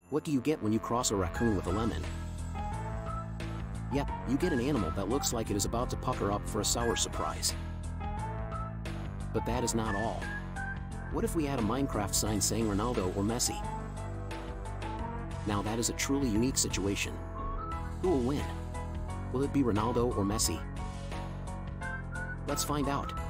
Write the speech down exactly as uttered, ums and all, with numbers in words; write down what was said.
What do you get when you cross a raccoon with a lemon? Yep, you get an animal that looks like it is about to pucker up for a sour surprise. But that is not all. What if we had a Minecraft sign saying Ronaldo or Messi? Now that is a truly unique situation. Who will win? Will it be Ronaldo or Messi? Let's find out.